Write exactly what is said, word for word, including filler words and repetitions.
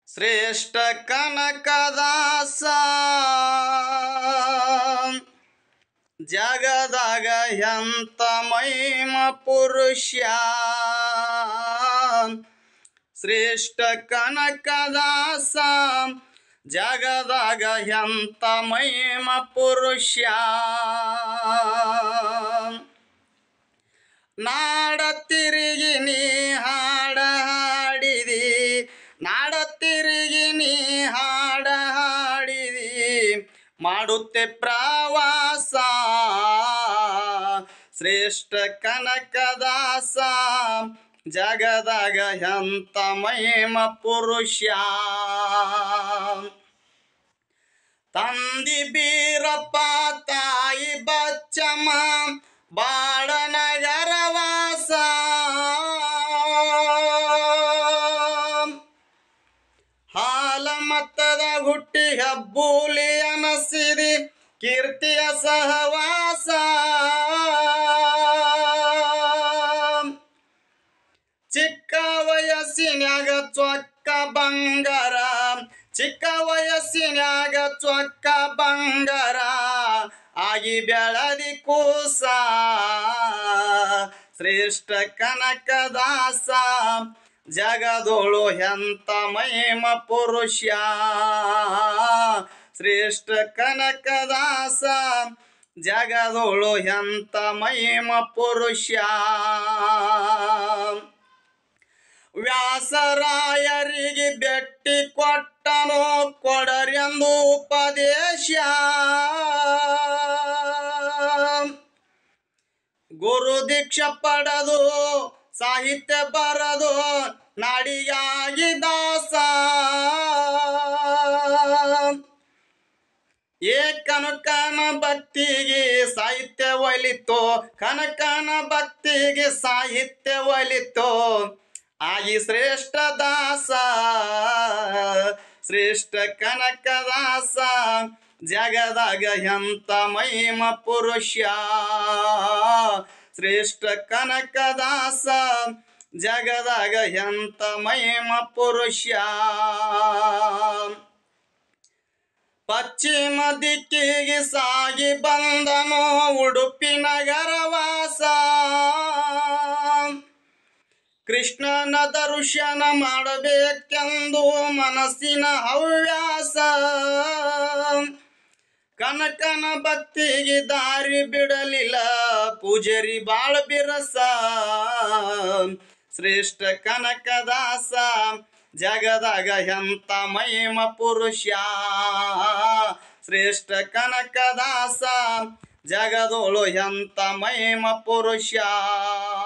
ಶ್ರೇಷ್ಠ ಕನಕದಾಸ ಜಗದಾಗ ಎಂತ ಮಹಿಮ ಪುರುಷ ಶ್ರೇಷ್ಠ ಕನಕದಾಸ ಜಗದಾಗ ಎಂತ ಮಹಿಮ ಪುರುಷ ನಾಡ ತಿರುಗಿ ನೀ ಹಾಡ ಹಾಡಿದಿ ನಾಡ ತಿರುಗಿ ನೀ ಹಾಡ ಹಾಡಿದಿ ಮಾಡುತ್ತೆ ಪ್ರವಾಸ ಶ್ರೇಷ್ಠ ಕನಕದಾಸ ಜಗದಾಗ ಎಂತ ಮಹಿಮ ಪುರುಷ ತಂದಿ ಬೀರಪ್ಪ ತಾಯಿ ಬಚ್ಚಮ್ಮ ಬಾಳನಗರ ವಾಸ ಹಾಲ ಮತ್ತದ ಹುಟ್ಟಿ ಹಬ್ಬೂಲಿ ಅನಸಿದಿ ಕೀರ್ತಿಯ ಸಹವಾಸ ಚಿಕ್ಕ ವಯಸ್ಸಿನ್ಯಾಗ ಚೊಕ್ಕ ಬಂಗಾರ ಚಿಕ್ಕ ವಯಸ್ಸಿನ್ಯಾಗ ಚೊಕ್ಕ ಬಂಗಾರ ಆಗಿ ಬೆಳದಿ ಕೂಸ ಶ್ರೇಷ್ಠ ಕನಕದಾಸ ಜಗದೋಳು ಎಂತ ಮಹಿಮ ಪುರುಷ ಶ್ರೇಷ್ಠ ಕನಕದಾಸ ಜಗದೋಳು ಎಂತ ಮಹಿಮ ಪುರುಷ ವ್ಯಾಸರಾಯರಿಗೆ ಭೇಟಿ ಕೊಟ್ಟನೋ ಕೊಡರೆಂದು ಉಪದೇಶ ಗುರು ದೀಕ್ಷೆ ಪಡೆದು ಸಾಹಿತ್ಯ ಬರದು ನಾಡಿಗಾಗಿ ದಾಸ ಏ ಕನಕನ ಭಕ್ತಿಗೆ ಸಾಹಿತ್ಯ ಒಲಿತೋ ಕನಕನ ಭಕ್ತಿಗೆ ಸಾಹಿತ್ಯ ಒಲಿತೋ ಆಗಿ ಶ್ರೇಷ್ಠ ದಾಸ ಶ್ರೇಷ್ಠ ಕನಕದಾಸ ಜಗದಾಗ ಎಂತ ಮಹಿಮ ಪುರುಷ ಶ್ರೇಷ್ಠ ಕನಕದಾಸ ಜಗದಾಗ ಎಂತ ಮಹಿಮ ಪುರುಷ ಪಶ್ಚಿಮ ದಿಕ್ಕಿಗೆ ಸಾಗಿ ಬಂದನೋ ಉಡುಪಿ ನಗರವಾಸ ಕೃಷ್ಣನ ದರ್ಶನ ಮಾಡಬೇಕೆಂದು ಮನಸ್ಸಿನ ಹವ್ಯಾಸ ಕನಕನ ಭಕ್ತಿಗೆ ದಾರಿ ಬಿಡಲಿಲ್ಲ ಪೂಜಾರಿ ಬಾಳ ಬಿರಸ ಶ್ರೇಷ್ಠ ಕನಕದಾಸ ಜಗದಾಗ ಎಂತ ಮಹಿಮ ಪುರುಷ ಶ್ರೇಷ್ಠ ಕನಕದಾಸ ಜಗದೋಳು ಎಂತ ಮಹಿಮ ಪುರುಷ